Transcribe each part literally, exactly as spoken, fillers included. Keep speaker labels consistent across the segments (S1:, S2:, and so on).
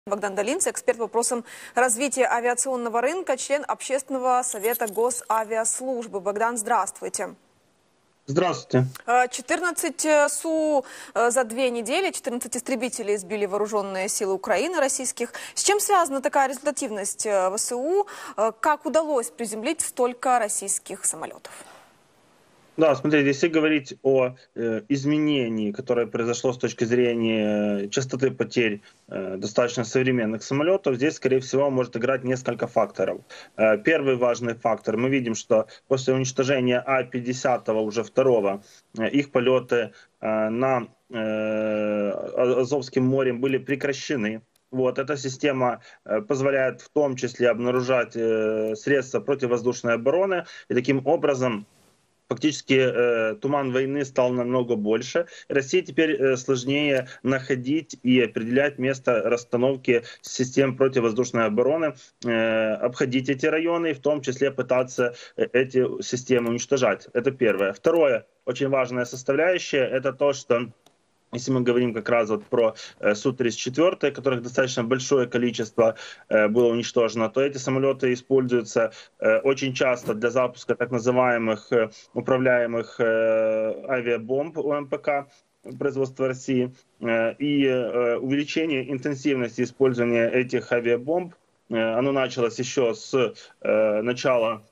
S1: Богдан Долинц, эксперт по вопросам развития авиационного рынка, член Общественного совета Госавиаслужбы. Богдан, здравствуйте.
S2: Здравствуйте.
S1: четырнадцать Су за две недели, четырнадцать истребителей сбили вооруженные силы Украины российских. С чем связана такая результативность ВСУ? Как удалось приземлить столько российских самолетов?
S2: Да, смотрите, если говорить о э, изменении, которое произошло с точки зрения частоты потерь э, достаточно современных самолетов, здесь, скорее всего, может играть несколько факторов. Э, первый важный фактор. Мы видим, что после уничтожения А пятьдесят, уже второго, э, их полеты э, на э, Азовским морем были прекращены. Вот, эта система э, позволяет в том числе обнаружать э, средства противовоздушной обороны, и таким образом фактически э, туман войны стал намного больше. России теперь э, сложнее находить и определять место расстановки систем противовоздушной обороны, э, обходить эти районы и в том числе пытаться эти системы уничтожать. Это первое. Второе, очень важная составляющая, это то, что если мы говорим как раз вот про Су тридцать четыре, которых достаточно большое количество э, было уничтожено, то эти самолеты используются э, очень часто для запуска так называемых э, управляемых э, авиабомб У Эм Пэ Ка производства России. Э, и э, увеличение интенсивности использования этих авиабомб, э, оно началось еще с э, начала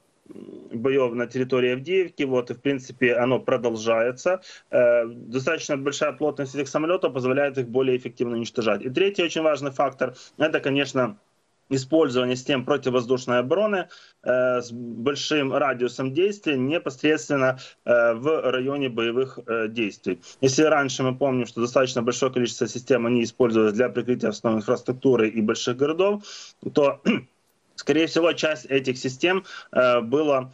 S2: боев на территории Авдеевки, вот, и в принципе оно продолжается. Э, достаточно большая плотность этих самолетов позволяет их более эффективно уничтожать. И третий очень важный фактор, это, конечно, использование систем противовоздушной обороны э, с большим радиусом действия непосредственно э, в районе боевых э, действий. Если раньше мы помним, что достаточно большое количество систем они использовались для прикрытия основной инфраструктуры и больших городов, то скорее всего, часть этих систем э, была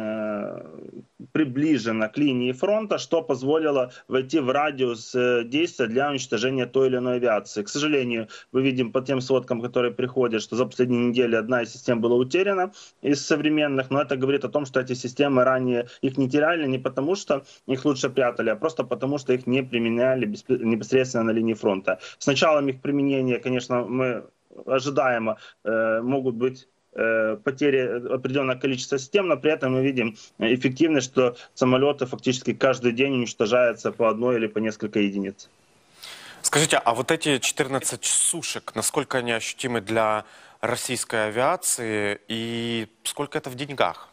S2: э, приближена к линии фронта, что позволило войти в радиус э, действия для уничтожения той или иной авиации. К сожалению, мы видим по тем сводкам, которые приходят, что за последние недели одна из систем была утеряна из современных, но это говорит о том, что эти системы ранее их не теряли не потому, что их лучше прятали, а просто потому, что их не применяли непосредственно на линии фронта. С началом их применения, конечно, мы ожидаемо э, могут быть потери определенного количества систем, но при этом мы видим эффективность, что самолеты фактически каждый день уничтожаются по одной или по несколько единиц.
S3: Скажите, а вот эти четырнадцать сушек, насколько они ощутимы для российской авиации и сколько это в деньгах?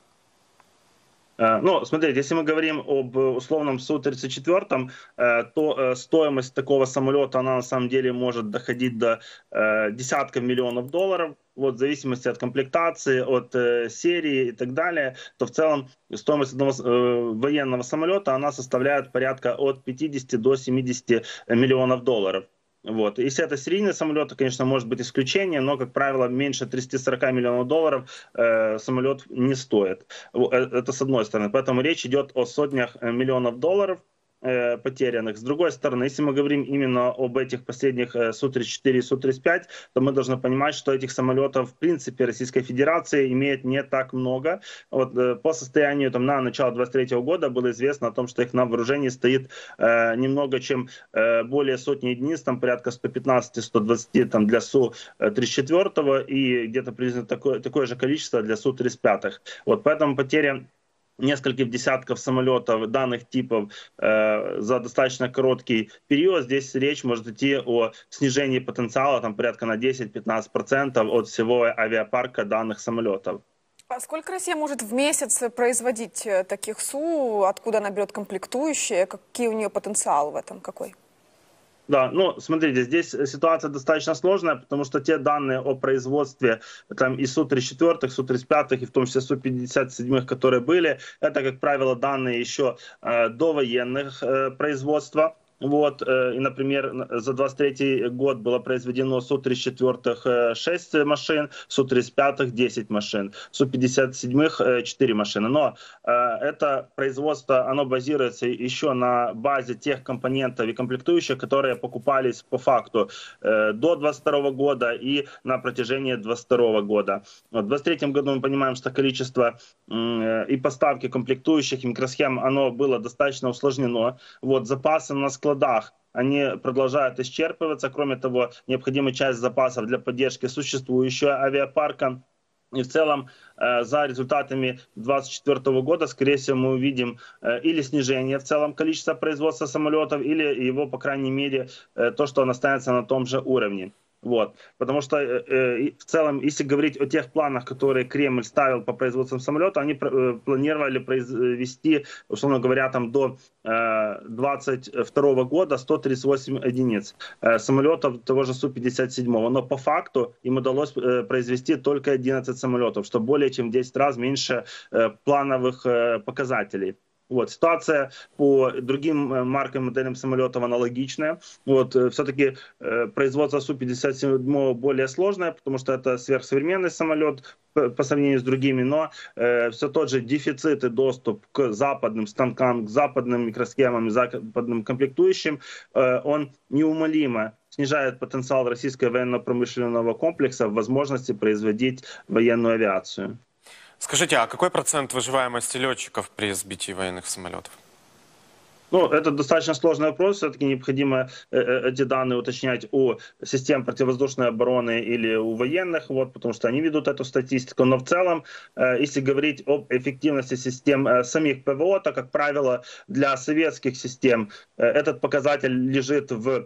S2: Ну, смотрите, если мы говорим об условном Су тридцать четыре, то стоимость такого самолета, она на самом деле может доходить до десятков миллионов долларов. Вот, в зависимости от комплектации, от э, серии и так далее, то в целом стоимость одного э, военного самолета, она составляет порядка от пятидесяти до семидесяти миллионов долларов. Вот. Если это серийный самолет, то, конечно, может быть исключение, но, как правило, меньше тридцати сорока миллионов долларов э, самолет не стоит. Это с одной стороны. Поэтому речь идет о сотнях миллионов долларов потерянных. С другой стороны, если мы говорим именно об этих последних Су тридцать четыре и Су тридцать пять, то мы должны понимать, что этих самолетов в принципе Российская Федерация имеет не так много. Вот, по состоянию там, на начало двадцать третьего года было известно о том, что их на вооружении стоит э, немного чем э, более сотни единиц, там порядка сто пятнадцать - сто двадцать там, для Су тридцать четыре и где-то приблизительно такое, такое же количество для Су тридцать пять. Вот, поэтому потеря нескольких десятков самолетов данных типов э, за достаточно короткий период. Здесь речь может идти о снижении потенциала там, порядка на десять-пятнадцать процентов от всего авиапарка данных самолетов.
S1: А сколько Россия может в месяц производить таких Су? Откуда она берет комплектующие? Какие у нее потенциал в этом? Какой?
S2: Да, ну, смотрите, здесь ситуация достаточно сложная, потому что те данные о производстве там и Су тридцать четыре, Су тридцать пять, и в том числе Су пятьдесят семь, которые были, это, как правило, данные еще э, довоенных э, производства. Вот, и, например, за двадцать третий год было произведено Су тридцать четыре шесть машин, Су тридцать пять десять машин, Су пятьдесят семь четыре машины. Но э, это производство, оно базируется еще на базе тех компонентов и комплектующих, которые покупались по факту э, до двадцать второго года и на протяжении двадцать второго года. Вот, в двадцать третьем году мы понимаем, что количество э, и поставки комплектующих и микросхем, оно было достаточно усложнено. Вот, запасы на складах складах они продолжают исчерпываться. Кроме того, необходима часть запасов для поддержки существующего авиапарка. И в целом за результатами две тысячи двадцать четвёртого года, скорее всего, мы увидим или снижение в целом количества производства самолетов, или его, по крайней мере, то, что он останется на том же уровне. Вот. Потому что э, в целом, если говорить о тех планах, которые Кремль ставил по производству самолета, они э, планировали произвести, условно говоря, там до э, двадцать второго года сто тридцать восемь единиц э, самолетов того же Су пятьдесят семь. Но по факту им удалось э, произвести только одиннадцать самолетов, что более чем в десять раз меньше э, плановых э, показателей. Вот. Ситуация по другим маркам, моделям самолетов аналогичная. Вот. Все-таки э, производство Су пятьдесят семь более сложное, потому что это сверхсовременный самолет по, по сравнению с другими, но э, все тот же дефицит и доступ к западным станкам, к западным микросхемам, западным комплектующим, э, он неумолимо снижает потенциал российского военно-промышленного комплекса в возможности производить военную авиацию.
S3: Скажите, а какой процент выживаемости летчиков при сбитии военных самолетов?
S2: Ну, это достаточно сложный вопрос. Все-таки необходимо эти данные уточнять у систем противовоздушной обороны или у военных, вот, потому что они ведут эту статистику. Но в целом, если говорить об эффективности систем самих ПВО, то, как правило, для советских систем этот показатель лежит в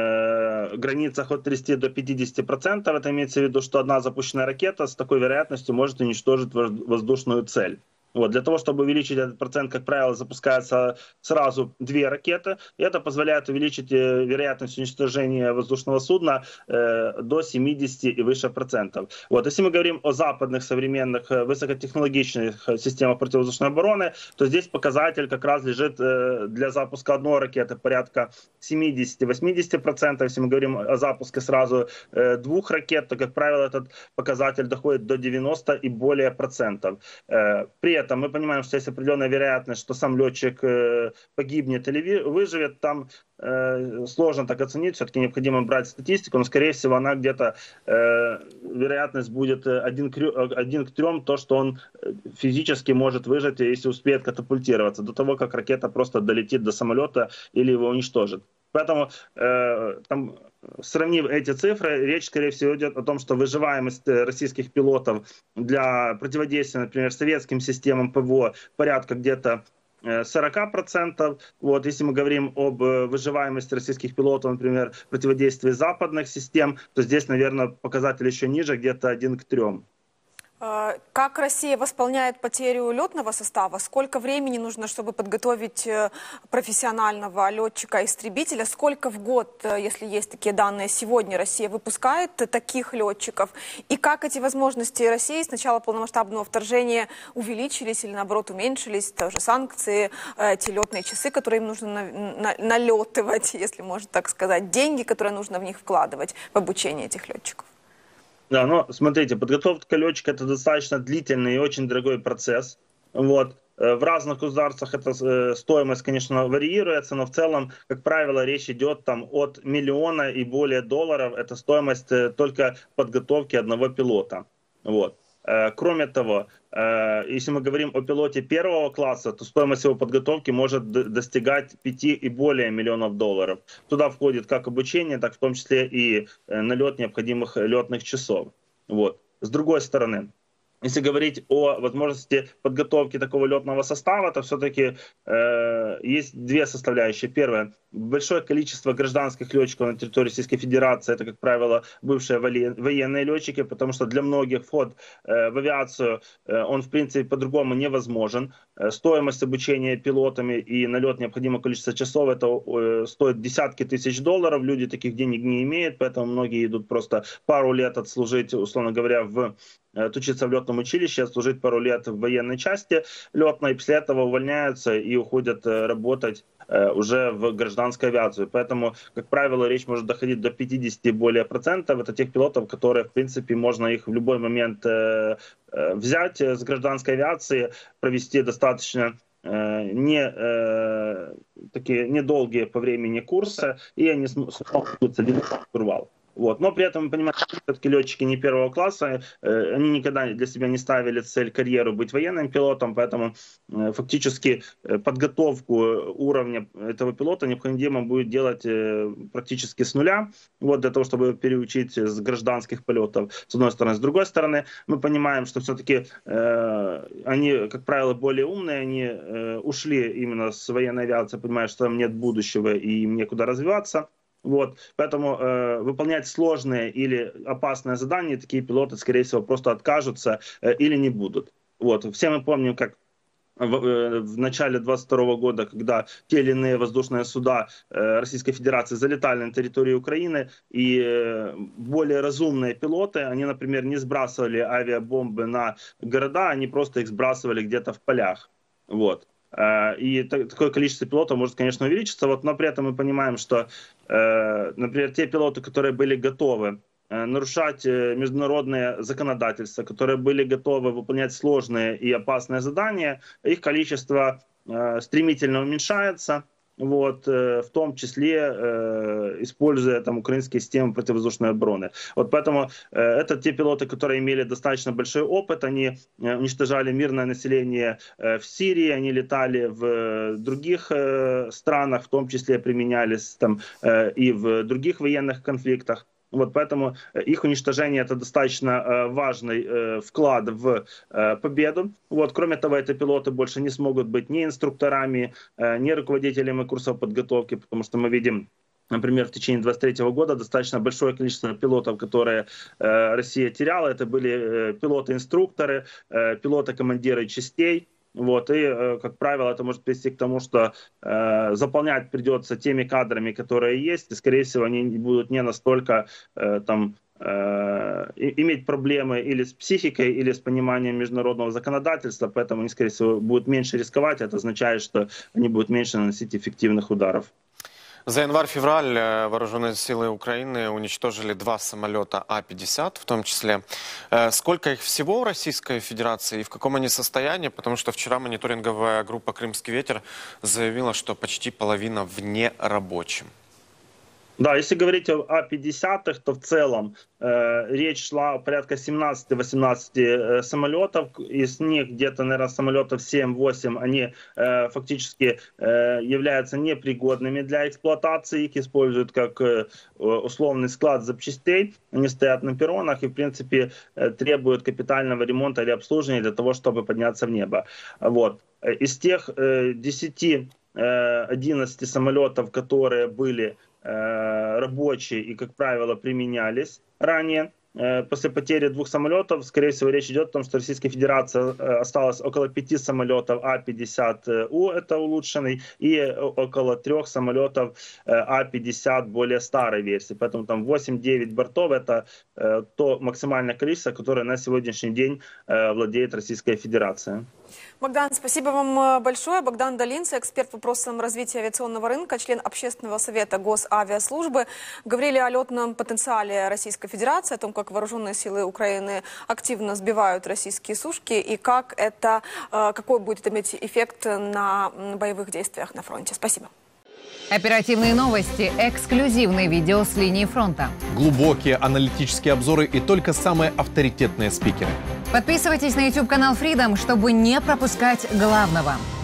S2: границах от тридцати до пятидесяти процентов. Это имеется в виду, что одна запущенная ракета с такой вероятностью может уничтожить воздушную цель. Вот. Для того, чтобы увеличить этот процент, как правило, запускаются сразу две ракеты. И это позволяет увеличить вероятность уничтожения воздушного судна э, до семидесяти и выше процентов. Вот. Если мы говорим о западных современных высокотехнологичных системах противовоздушной обороны, то здесь показатель как раз лежит э, для запуска одной ракеты порядка семидесяти-восьмидесяти процентов. Если мы говорим о запуске сразу э, двух ракет, то, как правило, этот показатель доходит до девяноста и более процентов. Э, при этом мы понимаем, что есть определенная вероятность, что сам летчик э, погибнет или выживет. Там э, сложно так оценить, все-таки необходимо брать статистику, но, скорее всего, она где-то, э, вероятность будет один к, один к трем, то, что он физически может выжить, если успеет катапультироваться, до того, как ракета просто долетит до самолета или его уничтожит. Поэтому, э, там, сравнив эти цифры, речь, скорее всего, идет о том, что выживаемость российских пилотов для противодействия, например, советским системам ПВО порядка где-то сорок процентов. Вот, если мы говорим об выживаемости российских пилотов, например, противодействии западных систем, то здесь, наверное, показатель еще ниже, где-то один к трем.
S1: Как Россия восполняет потерю летного состава? Сколько времени нужно, чтобы подготовить профессионального летчика-истребителя? Сколько в год, если есть такие данные, сегодня Россия выпускает таких летчиков? И как эти возможности России с начала полномасштабного вторжения увеличились или, наоборот, уменьшились? Тоже санкции, те летные часы, которые им нужно на, на, налетывать, если можно так сказать, деньги, которые нужно в них вкладывать в обучение этих летчиков.
S2: Да, но смотрите, подготовка летчика — это достаточно длительный и очень дорогой процесс. Вот. В разных государствах эта стоимость, конечно, варьируется, но в целом, как правило, речь идет там от миллиона и более долларов. Это стоимость только подготовки одного пилота. Вот. Кроме того, если мы говорим о пилоте первого класса, то стоимость его подготовки может достигать пяти и более миллионов долларов. Туда входит как обучение, так в том числе и налет необходимых летных часов. Вот. С другой стороны, если говорить о возможности подготовки такого летного состава, то все-таки э, есть две составляющие. Первое. Большое количество гражданских летчиков на территории Российской Федерации, это, как правило, бывшие военные летчики, потому что для многих вход э, в авиацию, э, он, в принципе, по-другому невозможен. Э, стоимость обучения пилотами и налет необходимого количества часов, это э, стоит десятки тысяч долларов. Люди таких денег не имеют, поэтому многие идут просто пару лет отслужить, условно говоря, в отучиться в летном училище, служить пару лет в военной части летной, после этого увольняются и уходят работать уже в гражданскую авиацию. Поэтому, как правило, речь может доходить до пятидесяти и более процентов. Это тех пилотов, которые, в принципе, можно их в любой момент взять с гражданской авиации, провести достаточно не такие недолгие по времени курсы, и они смогут садиться в штурвал. Вот. Но при этом мы понимаем, что все-таки летчики не первого класса, э, они никогда для себя не ставили цель карьеру быть военным пилотом, поэтому э, фактически э, подготовку уровня этого пилота необходимо будет делать э, практически с нуля, вот, для того, чтобы переучить с гражданских полетов, с одной стороны. С другой стороны, мы понимаем, что все-таки э, они, как правило, более умные, они э, ушли именно с военной авиации, понимая, что там нет будущего и им некуда развиваться. Вот, поэтому э, выполнять сложные или опасные задания такие пилоты, скорее всего, просто откажутся э, или не будут. Вот, все мы помним, как в, э, в начале двадцать второго года, когда те или иные воздушные суда э, Российской Федерации залетали на территорию Украины, и э, более разумные пилоты, они, например, не сбрасывали авиабомбы на города, они просто их сбрасывали где-то в полях. Вот. И такое количество пилотов может, конечно, увеличиться, вот, но при этом мы понимаем, что, например, те пилоты, которые были готовы нарушать международное законодательство, которые были готовы выполнять сложные и опасные задания, их количество стремительно уменьшается. Вот, в том числе э, используя там украинские системы противовоздушной обороны. Вот поэтому э, это те пилоты, которые имели достаточно большой опыт, они э, уничтожали мирное население э, в Сирии, они летали в э, других э, странах, в том числе применялись там э, и в других военных конфликтах. Вот поэтому их уничтожение — это достаточно э, важный э, вклад в э, победу. Вот, кроме того, эти пилоты больше не смогут быть ни инструкторами, э, ни руководителями курсов подготовки, потому что мы видим, например, в течение двадцать третьего года достаточно большое количество пилотов, которые э, Россия теряла. Это были э, пилоты-инструкторы, э, пилоты-командиры частей. Вот, и, как правило, это может привести к тому, что э, заполнять придется теми кадрами, которые есть, и, скорее всего, они будут не настолько э, там, э, иметь проблемы или с психикой, или с пониманием международного законодательства, поэтому они, скорее всего, будут меньше рисковать, это означает, что они будут меньше наносить эффективных ударов.
S3: За январь-февраль вооруженные силы Украины уничтожили два самолета А пятьдесят, в том числе. Сколько их всего в Российской Федерации и в каком они состоянии? Потому что вчера мониторинговая группа «Крымский ветер» заявила, что почти половина в нерабочем.
S2: Да, если говорить о А пятьдесят, то в целом э, речь шла о порядка семнадцати-восемнадцати э, самолетов. Из них где-то, наверное, самолетов семь-восемь, они э, фактически э, являются непригодными для эксплуатации. Их используют как э, условный склад запчастей. Они стоят на перронах и, в принципе, э, требуют капитального ремонта или обслуживания для того, чтобы подняться в небо. Вот. Из тех э, десяти-одиннадцати самолетов, которые были рабочие и, как правило, применялись ранее. После потери двух самолетов, скорее всего, речь идет о том, что Российская Федерация осталось около пяти самолетов А пятьдесят У, это улучшенный, и около трех самолетов А пятьдесят более старой версии. Поэтому там восемь-девять бортов — это то максимальное количество, которое на сегодняшний день владеет Российская Федерация.
S1: Богдан, спасибо вам большое. Богдан Долинца, эксперт по вопросам развития авиационного рынка, член Общественного совета Госавиаслужбы. Говорили о летном потенциале Российской Федерации, о том, как вооруженные силы Украины активно сбивают российские сушки и как это, какой будет иметь эффект на боевых действиях на фронте. Спасибо.
S4: Оперативные новости, эксклюзивные видео с линии фронта.
S5: Глубокие аналитические обзоры и только самые авторитетные спикеры.
S4: Подписывайтесь на YouTube-канал Freedom, чтобы не пропускать главного.